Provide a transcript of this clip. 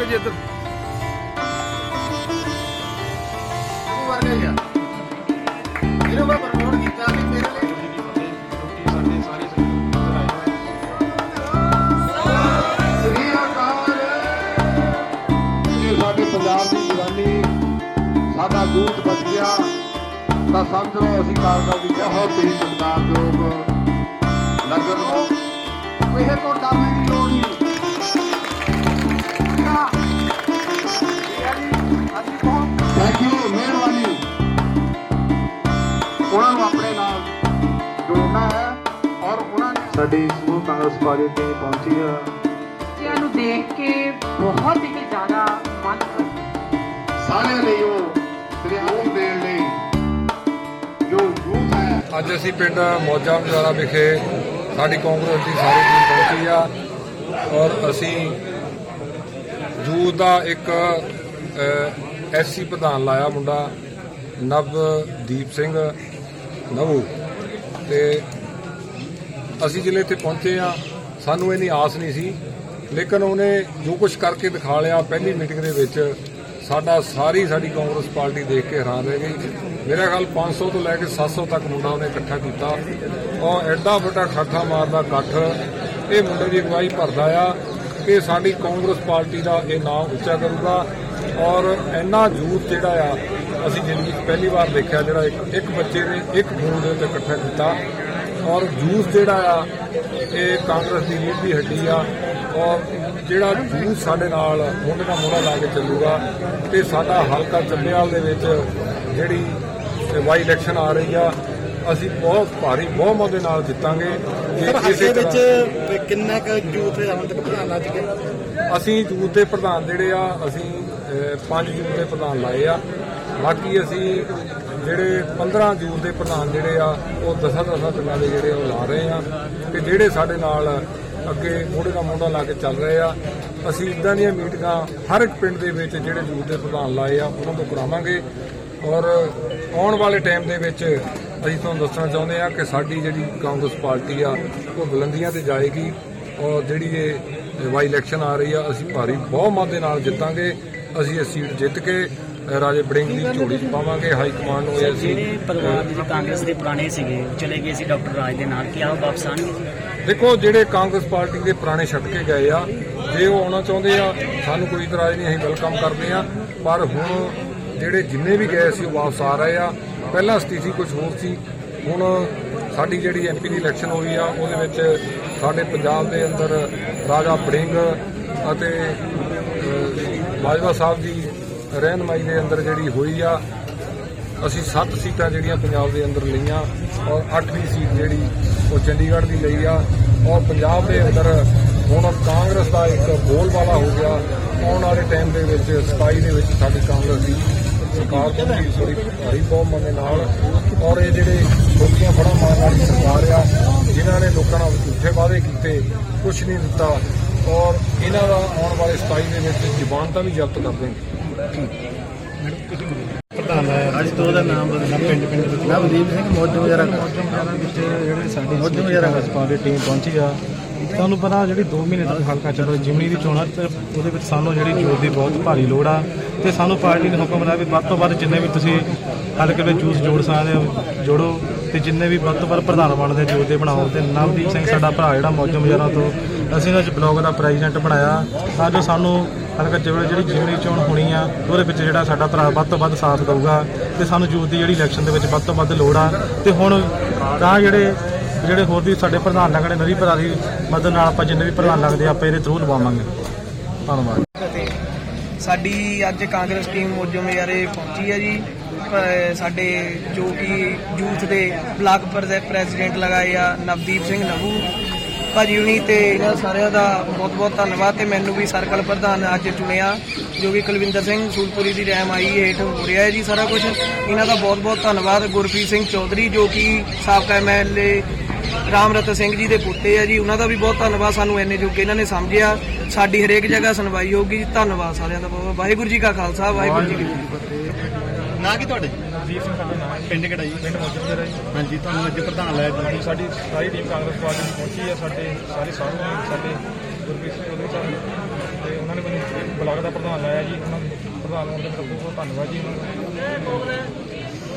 ਕੇ ਜੀ ਇੱਧਰ ਪੰਜਾਬ ਦੀ ਜਵਾਨੀ ਸਾਡਾ ਦੂਤ ਬਚ ਗਿਆ ਤਾਂ ਸਮਝ ਲਓ ਅਸੀਂ ਕਾਰਗਰ ਦੀ ਬਹੁਤ ਹੀ ਸਤਿਕਾਰਯੋਗ ਨਗਰ ਨੂੰ ਕਿਸੇ ਤੋਂ ਡਰਨੇ ਦੀ ਲੋੜ ਨਹੀਂ। ਥੈਂਕ ਯੂ, ਮਿਹਰਬਾਨੀ। ਉਹਨਾਂ ਨੂੰ ਆਪਣੇ ਨਾਲ ਜੋੜਨਾ ਹੈ ਔਰ ਉਹਨਾਂ ਨੇ ਸਾਡੀ ਸਮੂਹ ਕਾਂਗਰਸ ਪਾਰਟੀ ਪਹੁੰਚੀ ਆ। ਬੱਚਿਆਂ ਨੂੰ ਦੇਖ ਕੇ ਬਹੁਤ ਹੀ ਜ਼ਿਆਦਾ ਮਨ ਸਾਰਿਆਂ ਲਈ ਉਹ ਦਰਿਆਵਾਂ ਦੇਣ ਲਈ ਜੋ ਯੂਥ ਹੈ। ਅੱਜ ਅਸੀਂ ਪਿੰਡ ਮੌਜਾ ਮਜਾਰਾ ਵਿਖੇ ਸਾਡੀ ਕਾਂਗਰਸ ਦੀ ਸਾਰੀ ਟੀਮ ਪਹੁੰਚੀ ਆ ਔਰ ਅਸੀਂ ਯੂਥ ਦਾ ਇੱਕ ਐਸਸੀ ਪ੍ਰਧਾਨ ਲਾਇਆ ਮੁੰਡਾ ਨਵਦੀਪ ਸਿੰਘ ਨਵੂ ਤੇ ਅਸੀਂ ਜ਼ਿਲ੍ਹੇ ਇੱਥੇ ਪਹੁੰਚੇ ਆ। ਸਾਨੂੰ ਇੰਨੀ ਆਸ ਨਹੀਂ ਸੀ ਲੇਕਿਨ ਉਹਨੇ ਜੋ ਕੁਝ ਕਰਕੇ ਦਿਖਾ ਲਿਆ ਪਹਿਲੀ ਮੀਟਿੰਗ ਦੇ ਵਿੱਚ ਸਾਡੀ ਕਾਂਗਰਸ ਪਾਰਟੀ ਦੇਖ ਕੇ ਹੈਰਾਨ ਰਹਿ ਗਈ। ਮੇਰਾ ਖਿਆਲ 500 ਤੋਂ ਲੈ ਕੇ 700 ਤੱਕ ਮੁੰਡਾ ਉਹਨੇ ਇਕੱਠਾ ਕੀਤਾ ਔਰ ਐਡਾ ਵੱਡਾ ਠਾਠਾ ਮਾਰਦਾ ਇਕੱਠ ਇਹ ਮੁੰਡੇ ਦੀ ਅਗਵਾਈ ਭਰਦਾ ਆ ਕਿ ਸਾਡੀ ਕਾਂਗਰਸ ਪਾਰਟੀ ਦਾ ਇਹ ਨਾਮ ਉੱਚਾ ਕਰੂਗਾ ਔਰ ਇੰਨਾ ਯੂਥ ਜਿਹੜਾ ਆ ਅਸੀਂ ਜ਼ਿੰਦਗੀ 'ਚ ਪਹਿਲੀ ਵਾਰ ਦੇਖਿਆ ਜਿਹੜਾ ਇੱਕ ਬੱਚੇ ਨੇ ਇੱਕ ਖੂਨ ਦੇ ਉੱਤੇ ਇਕੱਠਾ ਕੀਤਾ ਔਰ ਯੂਥ ਜਿਹੜਾ ਆ ਇਹ ਕਾਂਗਰਸ ਦੀ ਰੀੜ੍ਹ ਦੀ ਹੱਡੀ ਆ ਔਰ ਜਿਹੜਾ ਯੂਥ ਸਾਡੇ ਨਾਲ ਮੋਢੇ ਨਾਲ ਮੋਢਾ ਲਾ ਕੇ ਚੱਲੂਗਾ ਤੇ ਸਾਡਾ ਹਲਕਾ ਚੱਬੇਵਾਲ ਦੇ ਵਿੱਚ ਜਿਹੜੀ ਵਾਈ ਇਲੈਕਸ਼ਨ ਆ ਰਹੀ ਆ ਅਸੀਂ ਬਹੁਤ ਭਾਰੀ ਬਹੁਮਤ ਦੇ ਨਾਲ ਜਿੱਤਾਂਗੇ। ਇਸੇ ਵਿੱਚ ਕਿੰਨਾ ਕੁ ਯੂਥ ਹੁਣ ਤੱਕ ਪ੍ਰਧਾਨ ਲਾ ਚੁੱਕੇ? ਅਸੀਂ ਯੂਥ ਦੇ ਪ੍ਰਧਾਨ ਜਿਹੜੇ ਆ ਅਸੀਂ 5 ਯੂਥ ਦੇ ਪ੍ਰਧਾਨ ਲਾਏ ਆ। ਬਾਕੀ ਅਸੀਂ ਜਿਹੜੇ 15 ਯੂਥ ਦੇ ਪ੍ਰਧਾਨ ਜਿਹੜੇ ਆ ਉਹ 10 ਪਿੰਡਾਂ ਦੇ ਜਿਹੜੇ ਉਹ ਲਾ ਰਹੇ ਆ ਤੇ ਜਿਹੜੇ ਸਾਡੇ ਨਾਲ ਅੱਗੇ ਮੋਢੇ ਨਾਲ ਮੋਢਾ ਲਾ ਕੇ ਚੱਲ ਰਹੇ ਆ। ਅਸੀਂ ਇਦਾਂ ਦੀਆਂ ਮੀਟਿੰਗਾਂ ਹਰ ਇੱਕ ਪਿੰਡ ਦੇ ਵਿੱਚ ਜਿਹੜੇ ਯੂਥ ਦੇ ਪ੍ਰਧਾਨ ਲਾਏ ਆ ਉਹਨਾਂ ਤੋਂ ਕਰਾਵਾਂਗੇ ਔਰ ਆਉਣ ਵਾਲੇ ਟਾਈਮ ਦੇ ਵਿੱਚ ਅਸੀਂ ਤੁਹਾਨੂੰ ਦੱਸਣਾ ਚਾਹੁੰਦੇ ਆ ਕਿ ਸਾਡੀ ਜਿਹੜੀ ਕਾਂਗਰਸ ਪਾਰਟੀ ਆ ਉਹ ਬੁਲੰਦੀਆਂ ਤੇ ਜਾਏਗੀ ਔਰ ਜਿਹੜੀ ਇਹ ਵਾਈ ਇਲੈਕਸ਼ਨ ਆ ਰਹੀ ਆ ਅਸੀਂ ਭਾਰੀ ਬਹੁਮਤ ਦੇ ਨਾਲ ਜਿੱਤਾਂਗੇ। ਅਸੀਂ ਇਹ ਸੀਟ ਜਿੱਤ ਕੇ ਰਾਜੇ ਬੜਿੰਗ ਦੀ ਝੋਲੀ 'ਚ ਪਾਵਾਂਗੇ। ਹਾਈ ਕਮਾਂਡ ਨੂੰ ਅਸੀਂ ਜਿਹੜੇ ਪਰਿਵਾਰ ਦੇ ਕਾਂਗਰਸ ਦੇ ਪੁਰਾਣੇ ਸੀਗੇ ਚਲੇ ਗਏ ਸੀ ਡਾਕਟਰ ਰਾਜ ਦੇ ਨਾਲ, ਕੀ ਉਹ ਵਾਪਸ ਆਣਗੇ? ਦੇਖੋ ਜਿਹੜੇ ਕਾਂਗਰਸ ਪਾਰਟੀ ਦੇ ਪੁਰਾਣੇ ਛੱਡ ਕੇ ਗਏ ਆ ਜੇ ਉਹ ਆਉਣਾ ਚਾਹੁੰਦੇ ਆ ਸਾਨੂੰ ਕੋਈ ਇਤਰਾਜ਼ ਨਹੀਂ, ਅਸੀਂ ਵੈਲਕਮ ਕਰਦੇ ਆ। ਪਰ ਹੁਣ ਜਿਹੜੇ ਜਿੰਨੇ ਵੀ ਗਏ ਸੀ ਉਹ ਵਾਪਸ ਆ ਰਹੇ ਆ। ਪਹਿਲਾਂ ਸਥਿਤੀ ਕੁਝ ਹੋਰ ਸੀ। ਹੁਣ ਸਾਡੀ ਜਿਹੜੀ ਐਮਪੀ ਦੀ ਇਲੈਕਸ਼ਨ ਹੋਈ ਆ ਉਹਦੇ ਵਿੱਚ ਸਾਡੇ ਪੰਜਾਬ ਦੇ ਅੰਦਰ ਰਾਜਾ ਬੜਿੰਗ ਅਤੇ ਬਾਜਵਾ ਸਾਹਿਬ ਦੀ ਰਹਿਨਮਾਈ ਦੇ ਅੰਦਰ ਜਿਹੜੀ ਹੋਈ ਆ ਅਸੀਂ 7 ਸੀਟਾਂ ਜਿਹੜੀਆਂ ਪੰਜਾਬ ਦੇ ਅੰਦਰ ਲਈਆਂ ਔਰ 8ਵੀਂ ਸੀਟ ਜਿਹੜੀ ਉਹ ਚੰਡੀਗੜ੍ਹ ਦੀ ਲਈ ਆ ਔਰ ਪੰਜਾਬ ਦੇ ਅੰਦਰ ਹੁਣ ਕਾਂਗਰਸ ਦਾ ਇੱਕ ਬੋਲਬਾਲਾ ਹੋ ਗਿਆ। ਆਉਣ ਵਾਲੇ ਟਾਈਮ ਦੇ ਵਿੱਚ 27 ਦੇ ਵਿੱਚ ਸਾਡੀ ਕਾਂਗਰਸ ਦੀ ਸਰਕਾਰ ਬਣੂਗੀ ਥੋੜੀ ਭਾਰੀ ਬਹੁਮਤ ਦੇ ਨਾਲ ਔਰ ਇਹ ਜਿਹੜੇ ਛੋਟੀਆਂ ਫੜਾਂ ਮਾਰਨ ਵਾਲੀ ਸਰਕਾਰ ਆ ਜਿਨ੍ਹਾਂ ਨੇ ਲੋਕਾਂ ਨਾਲ ਝੂਠੇ ਵਾਅਦੇ ਕੀਤੇ ਕੁਝ ਨਹੀਂ ਦਿੱਤਾ ਔਰ ਇਹਨਾਂ ਦਾ ਆਉਣ ਵਾਲੇ 27 ਦੇ ਵਿੱਚ ਜ਼ਮਾਨਤਾਂ ਵੀ ਜ਼ਬਤ ਕਰ ਦੇਣਗੇ। ਪ੍ਰਧਾਨ ਅੱਜ ਤੋਂ ਉਹਦਾ ਨਾਮ ਬਦਲਿਆ ਪਿੰਡ ਵਿੱਚ ਨਵਦੀਪ ਸਿੰਘ ਮੌਜੂ ਵਗੈਰਾ ਵਿੱਚ ਜਿਹੜੇ ਸਾਡੀ ਕਾਂਗਰਸ ਪਾਰਟੀ ਟੀਮ ਪਹੁੰਚੀ ਆ। ਤੁਹਾਨੂੰ ਪਤਾ ਜਿਹੜੀ 2 ਮਹੀਨੇ ਤੱਕ ਹਲਕਾ ਚੱਲ ਜਿਮਨੀ ਦੀ ਚੋਣਾਂ ਤੇ ਉਹਦੇ ਵਿੱਚ ਸਾਨੂੰ ਜਿਹੜੀ ਜੋਤ ਦੀ ਬਹੁਤ ਭਾਰੀ ਲੋੜ ਆ ਤੇ ਸਾਨੂੰ ਪਾਰਟੀ ਨੇ ਹੁਕਮ ਲਾਇਆ ਵੀ ਵੱਧ ਤੋਂ ਵੱਧ ਜਿੰਨੇ ਵੀ ਤੁਸੀਂ ਹਲਕੇ ਵਿੱਚ ਜੂਸ ਜੋੜ ਸਕਦੇ ਹੋ ਜੋੜੋ ਤੇ ਜਿੰਨੇ ਵੀ ਵੱਧ ਤੋਂ ਵੱਧ ਪ੍ਰਧਾਨ ਬਣਦੇ ਜੋਤ ਦੇ ਬਣਾਓ। ਤੇ ਨਵਦੀਪ ਸਿੰਘ ਸਾਡਾ ਭਰਾ ਜਿਹੜਾ ਮੌਜੂ ਮਜਾਰਾ ਤੋਂ ਅਸੀਂ ਇਹਨਾਂ 'ਚ ਬਲਾਕ ਦਾ ਪ੍ਰੈਜ਼ੀਡੈਂਟ ਬਣਾਇਆ ਤਾਂ ਜੋ ਸਾਨੂੰ ਹਲਕਾ ਜਿਹੜੀ ਜਿਮਨੀ ਚੋਣ ਹੋਣੀ ਆ ਉਹਦੇ ਵਿੱਚ ਜਿਹੜਾ ਸਾਡਾ ਭਰਾ ਵੱਧ ਤੋਂ ਵੱਧ ਸਾਥ ਦਊਗਾ ਤੇ ਸਾਨੂੰ ਜੂਤ ਦੀ ਜਿਹੜੀ ਇਲੈਕਸ਼ਨ ਦੇ ਵਿੱਚ ਵੱਧ ਤੋਂ ਵੱਧ ਲੋੜ ਆ। ਤੇ ਹੁਣ ਤਾਂ ਜਿਹੜੇ ਹੋਰ ਵੀ ਸਾਡੇ ਪ੍ਰਧਾਨ ਲੱਗਣੇ ਨਵੀਂ ਭਰਾ ਦੀ ਮਦਦ ਨਾਲ ਆਪਾਂ ਜਿੰਨੇ ਵੀ ਪ੍ਰਧਾਨ ਲੱਗਦੇ ਆਪਾਂ ਇਹਦੇ ਥਰੂ ਲਵਾਵਾਂਗੇ। ਧੰਨਵਾਦ। ਸਾਡੀ ਅੱਜ ਕਾਂਗਰਸ ਟੀਮ ਮੌਜੂ ਮਜਾਰੇ ਪਹੁੰਚੀ ਹੈ ਜੀ। ਸਾਡੇ ਜੋ ਕਿ ਯੂਥ ਦੇ ਬਲਾਕ ਪ੍ਰੈਜ਼ੀਡੈਂਟ ਲਗਾਏ ਆ ਨਵਦੀਪ ਸਿੰਘ ਨਵੂ ਭਾਜੀ ਹੁਣੀ ਤੇ ਇਹਨਾਂ ਸਾਰਿਆਂ ਦਾ ਬਹੁਤ ਬਹੁਤ ਧੰਨਵਾਦ। ਤੇ ਮੈਨੂੰ ਵੀ ਸਰਕਲ ਪ੍ਰਧਾਨ ਅੱਜ ਚੁਣਿਆ ਜੋ ਕਿ ਕੁਲਵਿੰਦਰ ਸਿੰਘ ਸੂਲਪੁਰੀ ਦੀ ਰਹਿਨਮਾਈ ਹੇਠ ਹੋ ਰਿਹਾ ਹੈ ਜੀ ਸਾਰਾ ਕੁਝ। ਇਹਨਾਂ ਦਾ ਬਹੁਤ ਬਹੁਤ ਧੰਨਵਾਦ। ਗੁਰਪ੍ਰੀਤ ਸਿੰਘ ਚੌਧਰੀ ਜੋ ਕਿ ਸਾਬਕਾ MLA ਰਾਮ ਰਤਨ ਸਿੰਘ ਜੀ ਦੇ ਪੁੱਤੇ ਆ ਜੀ, ਉਹਨਾਂ ਦਾ ਵੀ ਬਹੁਤ ਧੰਨਵਾਦ। ਸਾਨੂੰ ਇੰਨੇ ਜੋਗੇ ਇਹਨਾਂ ਨੇ ਸਮਝਿਆ। ਸਾਡੀ ਹਰੇਕ ਜਗ੍ਹਾ ਸੁਣਵਾਈ ਹੋਊਗੀ ਜੀ। ਧੰਨਵਾਦ ਸਾਰਿਆਂ ਦਾ ਬਹੁਤ। ਵਾਹਿਗੁਰੂ ਜੀ ਕਾ ਖਾਲਸਾ ਵਾਹਿਗੁਰੂ ਜੀ ਕੀ ਫਤਿਹ। ਨਾ ਕੀ ਤੁਹਾਡੇ ਪਿੰਡ ਕਿਹੜਾ ਜੀ? ਪਿੰਡ ਮੌਜੂ ਮਜਾਰਾ ਜੀ। ਹਾਂਜੀ, ਤੁਹਾਨੂੰ ਅੱਜ ਪ੍ਰਧਾਨ ਲਾਇਆ ਜੀ। ਸਾਡੀ ਸਾਰੀ ਟੀਮ ਕਾਂਗਰਸ ਪਾਰਟੀ ਦੀ ਪਹੁੰਚੀ ਆ। ਸਾਡੇ ਸਾਰੇ ਸਾਥੀ ਸਾਡੇ ਗੁਰਪ੍ਰੀਤ ਸਿੰਘ ਚੌਧਰੀ ਸਾਹਿਬ ਤੇ ਉਹਨਾਂ ਨੇ ਮੈਨੂੰ ਬਲਾਕ ਦਾ ਪ੍ਰਧਾਨ ਲਾਇਆ ਜੀ, ਉਹਨਾਂ ਨੂੰ ਪ੍ਰਧਾਨ ਹੋਣ ਦੇ ਮੇਰਾ ਬਹੁਤ ਬਹੁਤ ਧੰਨਵਾਦ ਜੀ ਉਹਨਾਂ ਦਾ।